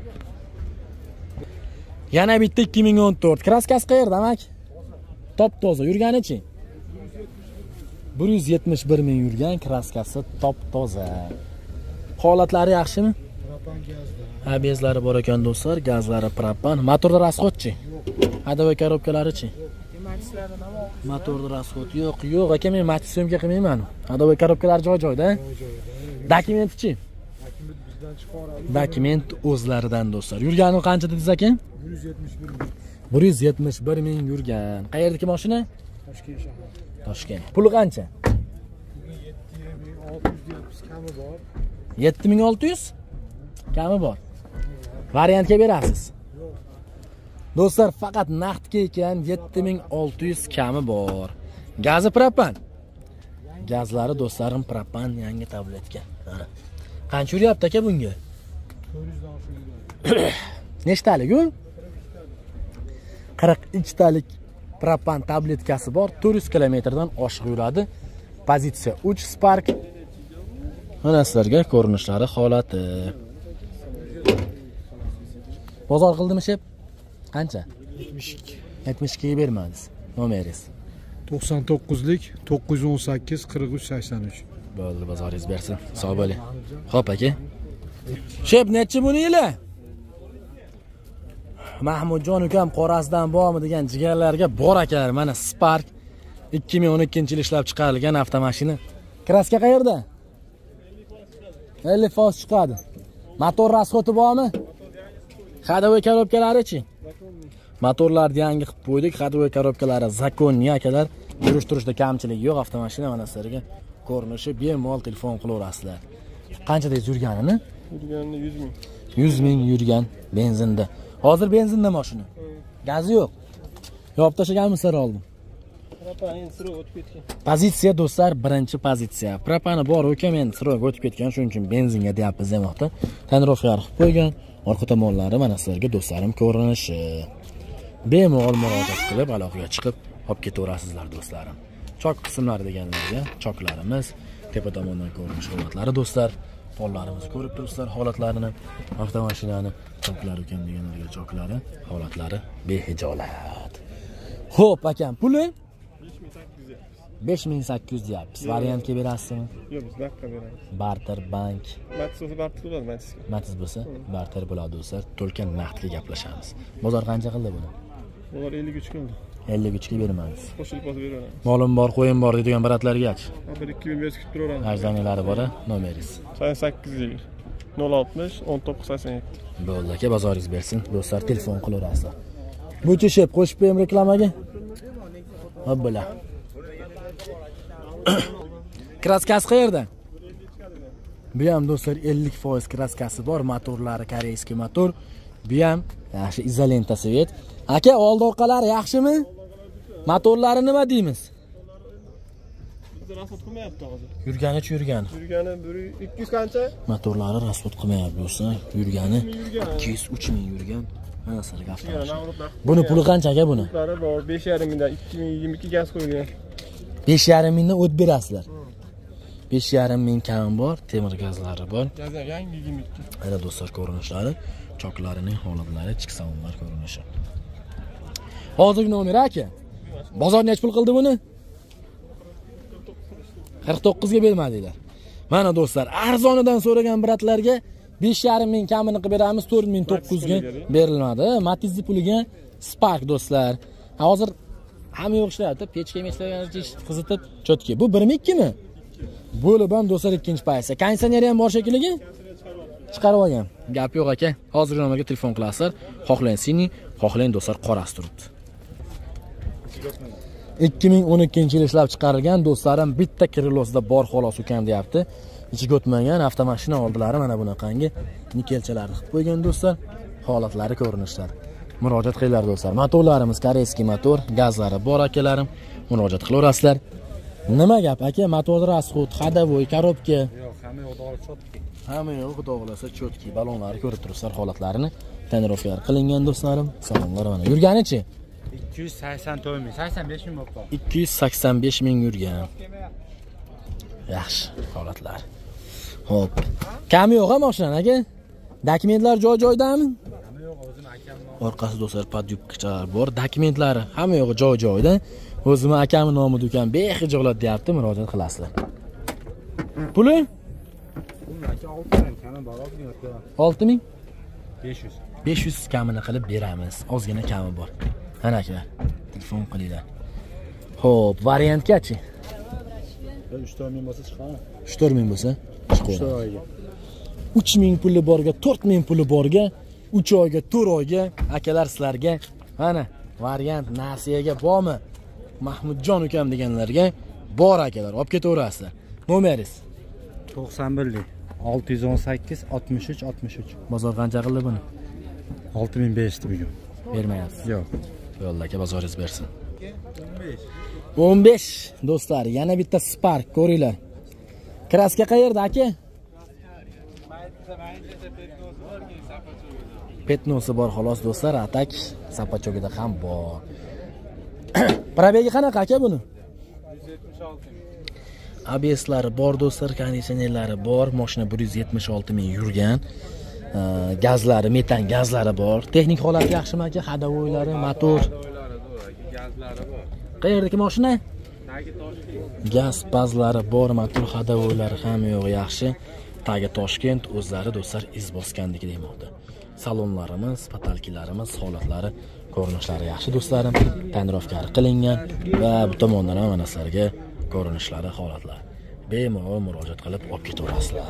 Yana bitta ikki ming o'n to'rt. Kraskasi qayerda, amak? Top toza. Yurganichi? bir yuz yetmish bir ming yurgan, kraskasi top toza. Holatlari yaxshimi? Propan gazda. Ha, bezlari bor ekan do'stlar, gazlari propan. Motorda rasxodchi? Hadavoy korobkalari-chi? Motorda rasxod yo'q, yo'q aka, men match syomka qilmayman. Hadavoy korobkalar joy-joyda. Dokumenti-chi? Dokument bizdan chiqaradi. Dokument o'zlaridan do'stlar. Yurgani qancha dedingiz aka? bir yuz yetmish bir ming. bir yuz yetmish bir ming yurgan. Qayerdagi mashina? Toshkent shahar. Toshkent. Puli qancha? yetti ming olti yuz kami bor. yetti ming olti yuz kami bor. Variantga berasiz. Do'stlar, faqat naqdga ekan, yetti ming olti yuz kami bor. Gazi propan. Gazlari do'stlarim propan yangi tabletga. Mana. Qancha yuryapti aka bunga? to'rt yuz dan oshib. Nechtalik u? qirq ikkitalik propan tabletkasi bor. to'rt yuz kilometrdan oshiq yuradi. Pozitsiya uch Spark. Mana sizlarga ko'rinishlari, holati. Bozor qildimi shep? Qancha? yetmish ikki. yetmish ikki ga bermadingiz. Nomeringiz? to'qson to'qqizlik to'qqiz yuz o'n sakkiz qirq uch sakson uch. Bo'ldi, bozoringiz bersin. Sog' bo'ling. Xo'p aka. Shep nechi buni yili? Mahmudjon ukam qorasidan bormi degan jigarlarga bor akalar. Mana Spark ikki ming o'n ikkinchi yil ishlab chiqarilgan avtomashina. Kraska qayerda? ellik foiz chiqadi. Motor rasxoti bormi? Hadavoy korobkalari-chi? Motorlarni yangi qilib qo'ydik. Hadavoy korobkalari zakonni akalar. Yurish-turishda kamchilik yo'q. Avtomashina mana sizlarga ko'rinishi bemalol telefon qilaverasizlar. Qancha deysiz yurganini? Yurganini yuz ming. yuz ming yurgan benzinda. Hozir benzinda mashina. Gazi yo'q. Yopib tashlaganmisizlar oldin? Propan endi sirov o'tib ketgan. Pozitsiya do'stlar, birinchi pozitsiya. Propani bor ekan, men sirov o'tib ketgan, shuning uchun benzinga deyapmiz demoqda. Tonirovka qilib qo'ygan. Orqa tomonlari mana sizlarga do'stlarim ko'rinishi. Bemalol murojaat qilib aloqaga chiqib olib ketaverasizlar do'stlarim. Chok qismlari deganlarga choklarimiz, tepa tomondan ko'rinish holatlari do'stlar. Pollarimizni ko'rib turibsizlar holatlarini. Avtomashinani choklari ekan deganlarga choklari, holatlari behijolat. Xo'p, akam, puli besh ming sakkiz yuz deyapsiz. Variantga berasizmi? Yo'q, biz vaqtga beramiz. Barter bank. Matiz bo'lsa barter bo'ladi, matizga. Matiz bo'lsa barter bo'ladi do'stlar. To'lkan naqdga gaplashamiz. Bozor qancha qildi buni? Ular ellik uch qildi. ellik uch ga beramiz. Qo'shilib bosib beraveramiz. Molim bor, qo'yim bor deydigan bratlarga-chi. bir ikki ming besh kutib turaveramiz. Arzonilari bor, nomeringiz? sakson sakkiz nol oltmish o'n to'qqiz sakson yetti. Bo'ldi aka, bozoringiz bersin. Do'stlar, telefon qilaverasizlar. Bucha shep qo'shib qo'yim reklamaga. Hobbilar. Kraskasi qayerda? Bu ham do'stlar ellik foiz kraskasi bor, motorlari koreyskiy motor. Bu ham yaxshi izolenta svet. Aka, old orqalari yaxshimi? Motorlari nima deymiz? Bizda rasxod qilmayapti hozir. Yurgani-chi yurgani. Yurgani ikki yuz qancha? Motorlari rasxod qilmayapti do'stlar. Yurgani ikki yuz uch ming yurgan. Mana sizlarga avtomashina. Buni puli qancha aka buni? Pullari bor, besh yarim mingdan ikki ming yigirma ikki gaz qo'yilgan. besh yarim mingdan o't berasizlar. besh yarim ming kam bor, temir gazlari bor. Gazlar yangi yigirma ikki. Mana do'stlar ko'rinishlari, choklarining holatlari, ichki salonlar ko'rinishi. Hozirgi nomer aka. Bozor nech pul qildi buni? qirq to'qqiz ga bermadinglar. Mana do'stlar, arzonidan so'ragan bratlarga besh yarim ming kamini qilib beramiz, to'rt ming to'qqiz yuz ga berilmadi. Matizli puliga Spark do'stlar. Hozir hamma yo'q ishlayapti, pechka emaslarga qizitib, chotki. Bu bir ming ikki mi? Bo'lib ham do'stlar ikkinchi paysa. Konditsioneri ham bor shekilliga chiqarib olgan. Gap yo'q aka. Hozir nomerga telefon qilasizlar. Xohlang sini, xohlang do'stlar qorasi turibdi. ikki ming o'n ikkinchi yil ishlab chiqarilgan do'stlarim, bitta Kirilosda bor xolos ukam deyapti. Ichiga o'tmagan avtomashina oldilari mana bunaqangi nikelchalarni qilib qo'ygan do'stlar. Holatlari ko'rinishlar. Murojaat qilinglar do'stlar. Motorlarimiz koreyskiy motor, gazlari bor akalarim. Murojaat qilaverasizlar. Nima gap aka? Motor расход, ходовой, коробка. Yo'q, hamma yo'q, chotki. Hamma yo'q, xudo xolasa chotki. Balonlari ko'rib turibsizlar holatlarini. Tonirovkalar qilingan do'stlarim. Salonlar mana. Yurganichi? ikki yuz sakson to'rt ming, sakson besh ming bo'lib qoldi. ikki yuz sakson besh ming yurgan. Yaxshi holatlar. Xo'p. Kam yo'q ha mashinani aka? Dokumentlar joy-joydami? Hamma yo'q, o'zim akam. Orqasi do'stlar podyubkalar bor, dokumentlari hamma yo'q joy-joyda. O'zim akamning nomida ekan, bexijolat deyapti, murojaat qilasizlar. Puli? aka olti ming kami bor, olti ming? besh yuz. besh yuz kamini qilib beramiz. Ozgina kami bor. Ana aka, telefon qilinglar. Xo'p, variantgachi? uch to'rt ming bo'lsa chiqaman. uch to'rt ming bo'lsa chiqadi. oyga. uch ming puli borga, to'rt ming puli borga, uch oyga, to'rt oyga akalar sizlarga mana variant nasiyaga bormi? Mahmudjon ukam deganlarga bor akalar, olib ketaverasizlar. Nomeringiz? to'qson bir olti yuz o'n sakkiz oltmish uch oltmish uch. Bozor qancha qildi buni? olti ming besh bugun. Bermayapsiz. Yo'q. Yo'lda aka bozoringiz bersin. o'n besh do'stlar, yana bitta Spark ko'ringlar. Kraska qayerda aka? Petnosi bor xolos do'stlar, atak sapachogida ham bor. Probegi qanaqa aka buni? yuz yetmish olti ming. A B S'lari bor do'stlar, konditsionerlari bor, mashina bir yuz yetmish olti ming yurgan. Gazlari, metan gazlari bor. Texnik holati yaxshimi aka? Ходовойлari, motor. Gazlari bor. Qayerdagi mashina? Tagi Toshkent. Gaz bazlari bor, motor ходовойлari hamma yo'q yaxshi. Tagi Toshkent, o'zlari do'stlar iz bosgandiki demoqda. Salonlarimiz, patalkilarimiz, holatlari, ko'rinishlari yaxshi do'stlarim. Tonirovkari qilingan va bu tomondan ham mana sizlarga ko'rinishlari, holatlari. Bemalol murojaat qilib olib ketaverasizlar.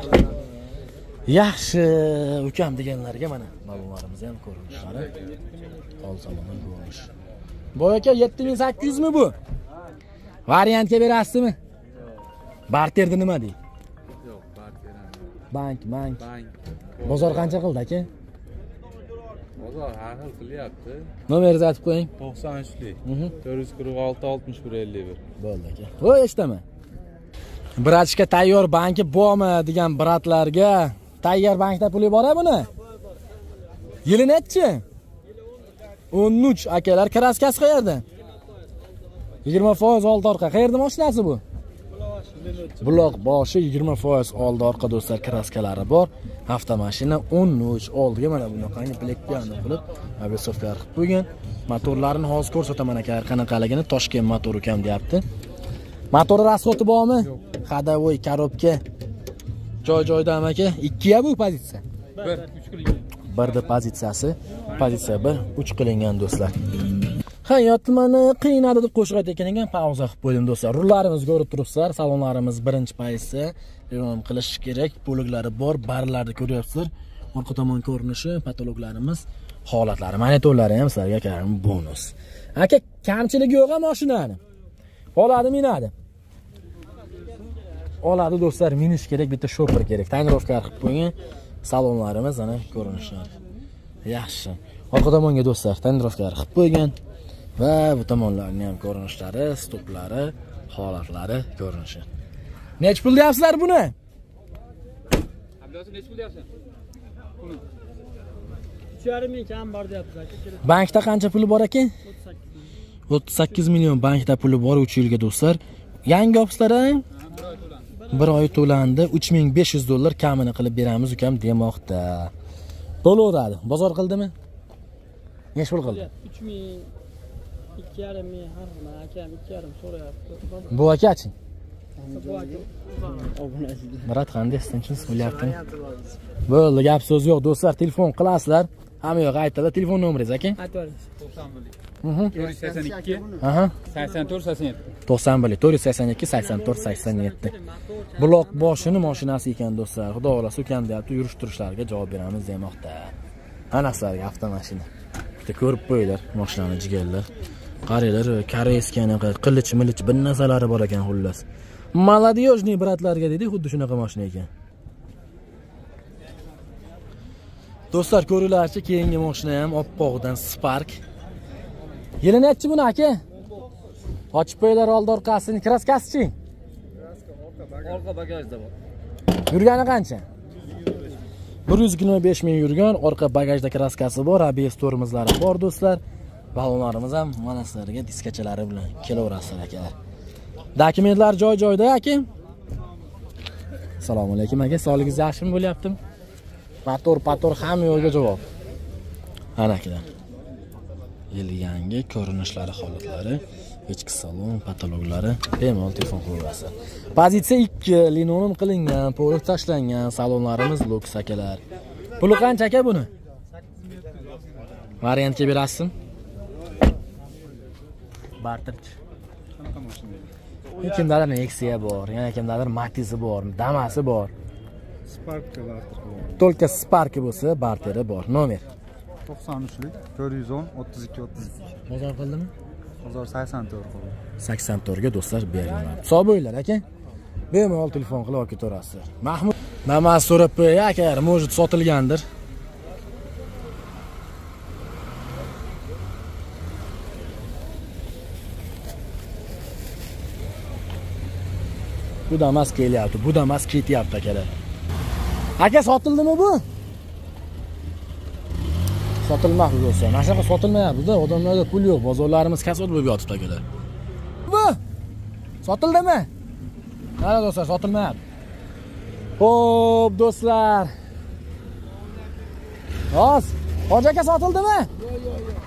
Yaxshi ukam deganlarga mana balonlarimiz ham ko'rinishlari. Hol salondan ko'rinish. Bu aka yetti ming sakkiz yuz mi bu? Variantga berasizmi? Barterda nima deydi? Yo'q, barteram. Bank, bank. Bank. Bozor qancha qildi aka? Bozor har xil qilyapti. Nomeringizni aytib qo'ying. to'qson uchlik. Mhm. to'rt yuz qirq olti oltmish bir ellik bir. Bo'ldi aka. Voy, eshitaman. Bratishka tayyor banki bormi degan bratlarga tayyor bankda puli bor-a buni? Yili nechi? o'n uch akalar, kraskasi qayerda? yigirma foiz oldi orqa. Qayerda mashinasi bu? Buloq boshi yigirma foiz oldi orqa do'stlar, kraskalari bor. Avtomashina o'n uch oldiga mana bunaqangi black piano qilib abesovklar qilib qo'ygan. Motorlarini hozir ko'rsataman aka, qanaqaligini. Toshkent motor ukam deyapti. Motori расходi bormi? Ходовой, коробка. Joy-joydami aka? ikkiya bu pozitsiya. bir uch qilingan. Birda pozitsiyasi, pozitsiya bir uch qilingan do'stlar. Hayotmani qiynadi deb qo'shiq aytgan ekan, pauza qilib qo'ydim do'stlar. Rullarimiz ko'rib turibsizlar, salonlarimiz birinchi paysi, renom qilish kerak, bo'liklari bor, barlarni ko'ryapsizlar. Orqa tomon ko'rinishi, patologlarimiz, holatlari, monitorlari ham sizlarga karim bonus. Aka, kamchiligi yo'q-a mashinani? Oladi, minadi. Oladi do'stlar, minish kerak, bitta shoper kerak. Tonirovka qilib qo'ying. Salonlarimiz ana ko'rinishlari. Yaxshi. Orqa tomonga do'stlar, tonirovka qilib qo'ygan va bu tomonlarning ham ko'rinishlari, stoplari, holatlari ko'rinishi. Nech pul deyapsizlar buni? Abdulla nech pul deyapsan? Buni uch yarim ming kam bor deyapsiz aka. Bankda qancha puli bor ekan? o'ttiz sakkiz million bankda puli bor uch yilga do'stlar. Yangi olibsizlar-a? bir oy to'landi, uch ming besh yuz dollar kamini qilib beramiz ukam demoqda. Bo'laveradi. Bozor qildimi? Necha pul qildi? uch ming ikki yarim ming har xil akam ikki yarim so'rayapti. Bu akachi. Bu aka Murat qanday istinchisiz bo'lyapti? Bo'ldi, gap so'z yo'q do'stlar, telefon qilasizlar. Hamma yo'q aytadi, telefon nomeringiz aka? aytavering. to'qson bir Mhm. to'rt yuz sakson ikki Aha. sakson to'rt sakson yetti. to'qson bir to'rt yuz sakson ikki sakson to'rt sakson yetti. Blok boshini mashinasi ekan do'stlar. Xudo xolasa ukam deyapti, yurish turishlariga javob beramiz demoqda. Ana sizlarga avtomashina. Bitta ko'rib qo'yinglar, mashinani jigarlar. Qaranglar, koreyskani qilich milich bir narsalari bor ekan xullas. Молодежный bratlarga dedi, xuddi shunaqa mashina ekan. Do'stlar, ko'ringlarchi, keyingi mashina ham oppoqdan Spark. Yili nechi buni aka? Ochib qo'yinglar oldi orqasini, kraskasi-chi? Orqa bagajda bor. Yurgani qancha? bir yuz yigirma besh ming yurgan, orqa bagajda kraskasi bor, A B S tormozlari bor do'stlar. Balonlarimiz ham mana sizlarga diskachalari bilan kelaverasizlar akalar. Dokumentlar joy-joyda aka. Assalomu alaykum aka, sog'ligingiz yaxshimi bo'lyaptimi? Motor, pator hamma yo'lga javob. Ana akalar. Yili yangi ko'rinishlari, holatlari, ichki salon, patologlari, bemalol telefon qilaverasiz. Pozitsiya ikki, linoleum qilingan, po'rik tashlangan, salonlarimiz luks akalar. Puli qancha aka buni? Variantga berasizmi? Barterchi. Kimdadir Nexia bor, yana kimdadir Matiz'i bor, Damasi bor. Spark barter qilaman. To'lka Spark bo'lsa, barteri bor. Nomer to'qson uchlik to'rt yuz o'n o'ttiz ikki o'ttiz ikki. bozor qildimi? Bozor sakson to'rt qildi. sakson to'rt ga do'stlar beriladi. Sog' bo'linglar aka. Bemalol telefon qilib olib ketaverasiz. Mahmud, mana so'rab qo'yay aka, может sotilgandir. Bu da mas kelyapti, bu da mas ketyapti akalar. Aka sotildimi bu? Sotilmoqda do'stlar. Mana shunaqa sotilmayapti-da, odamlarda pul yo'q, bozorlarimiz kasod bo'lib yotibdi akalar. Bu sotildimi? Mana do'stlar, sotilmayapti. Xo'p, do'stlar. Hos, Hoji aka sotildimi? Yo'q, yo'q, yo'q.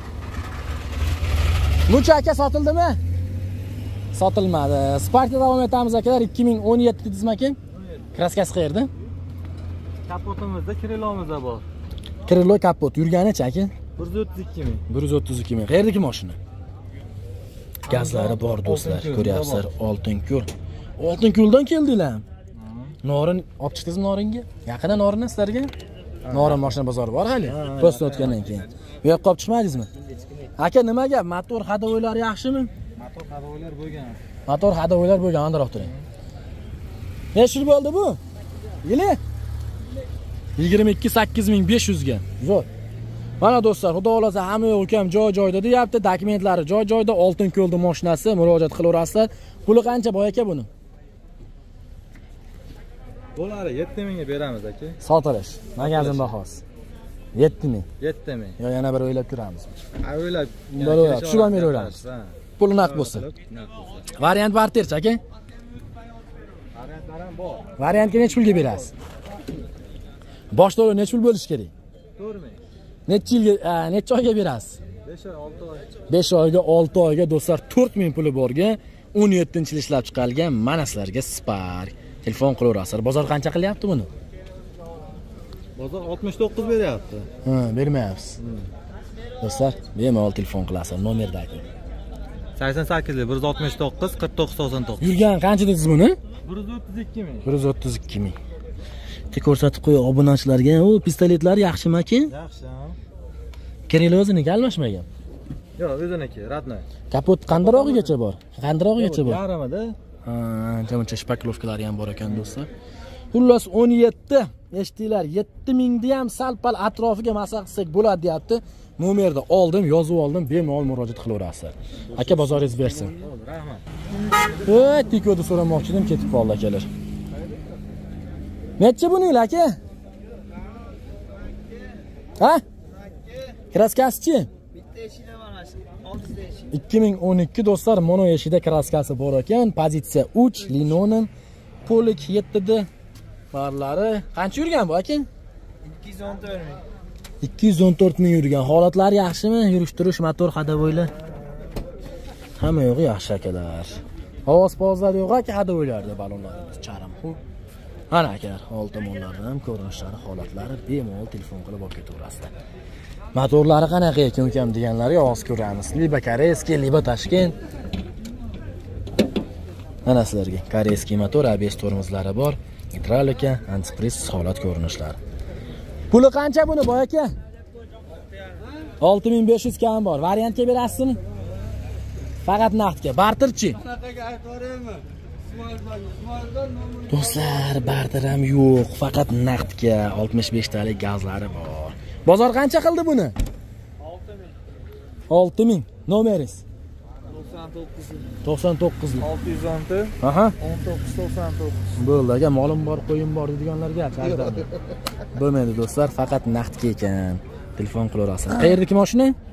Mucha aka sotildimi? Sotilmadi. Sparkda davom etamiz akalar. ikki ming o'n yetti dedingizmi aka? Kraskasi qayerda? Kapotimizda, krilomizda bor. Krilo kapot. Yurganicha aka? bir yuz o'ttiz ikki ming. bir yuz o'ttiz ikki ming. Qayerdagi mashina? Gazlari bor do'stlar, ko'ryapsizlar. Oltinko'l. Oltinko'ldan keldinglar. Norin olib chiqdingizmi Noringa? Yaqinda Norinni sizlarga? Norin mashina bozori bor hali. Post o'tgandan keyin. Bu yoqqa olib chiqmadingizmi? Aka, nima gap? Motor hadovoylari yaxshimi? Motor hadovoylar bo'lgan. Motor hadovoylar bo'lgan, andiroq turing. Necha yil bo'ldi bu? Yili? yigirma ikki sakkiz ming besh yuz ga. Zo'r. Mana do'stlar, xudo xolasa hamma yo'q ukam joy-joyda deyapti, dokumentlari joy-joyda, Oltinko'lda mashinasi, murojaat qilaverasizlar. Puli qancha boy aka buni? Bo'ladi, yetti mingga beramiz aka. Sotilish, magazin bahosi. yetti ming. yetti ming. Yo, yana bir o'ylab ko'ramiz. Ha, o'ylab. Bo'ladi, shu bilan beramiz. Puli naqd bo'lsa. Variant barterchi aka? Variantlar ham bor. Variantga necha pulga berasiz? Bosh to'lov necha pul bo'lishi kerak? to'rt ming. Necha yilga, necha oyga berasiz? besh oy, olti oy. besh oyga, olti oyga do'stlar to'rt ming puli borga o'n yettinchi yil ishlab chiqarilgan mana sizlarga Spark. Telefon qilaverasizlar. Bozor qancha qilyapti buni? Bozor oltmish to'qqiz beryapti. Ha, bermayapsiz. Do'stlar, bemalol telefon qilasizlar, nomerda ayting. sakson sakkiz bir yuz oltmish to'qqiz qirq to'qqiz to'qson to'qqiz. Yurgan qancha dedingiz buni? bir yuz o'ttiz ikki ming. bir yuz o'ttiz ikki ming. Bitta ko'rsatib qo'y obunachilarga. O, pistoletlar yaxshimi aka? Yaxshi. Kirilloziniga almashmagan. Yo'q, o'ziniki, radnoy. Kapot qandirog'igacha bor. Qandirog'igacha bor. Yarimida. Ha, ancha-muncha shpaklovkalari ham bor ekan do'stlar. Xullas o'n yetti, eshitdinglar, yetti mingni ham sal-pal atrofiga masax qilsak bo'ladi deyapti. Nomerda oldim, yozib oldim, bemalol murojaat qilaverasizlar. Aka, bozoringiz bersin. Rahmat. Ey, tiko'da so'ramoqchi edim, ketib qoldi akalar. Necha buninglar aka? Ha? Kraskasi-chi? Bitta eshikda mana shu, oldida eshik. ikki ming o'n ikki do'stlar, mono eshikda kraskasi bor ekan. Pozitsiya uch, linoleum, Polik yettida barlari qancha yurgan bu aka? ikki yuz o'n to'rt ming. ikki yuz o'n to'rt ming yurgan. Holatlari yaxshimi? Yurish turish, motor, hadovoylar. Hamma yo'g'i yaxshi akalar. Ovoz pozlar yo'q aka, hadovoylarda balonlarimiz charim. Ana akalar, old tomonlardan ham ko'rinishlari, holatlari bemalol telefon qilib olib ketaverasizlar. Motorlari qanaqa ekan ukam deganlarga ovoz ko'ramiz. Liba koreyskiy, liba Toshkent. Mana sizlarga koreyskiy motor, A B S tormozlari bor, gidravlika, antispris holat ko'rinishlari. Puli qancha buni boy aka? olti ming besh yuz kam bor. Variantga berasizmi? Faqat naqdga. Barterchi. Do'stlar, barter ham yo'q, faqat naqdga. oltmish besh talik gazlari bor. Bozor qancha qildi buni? olti ming. olti ming. Nomeringiz? to'qson to'qqiz. to'qson to'qqiz. olti yuz o'n to'rt. Aha. o'n to'qqiz to'qson to'qqiz. Bo'ldi aka, molim bor, qo'yim bor deganlarga chajdam. Bo'lmaydi do'stlar, faqat naqdga ekan. Telefon qilaverasiz. Qayerdagi mashina?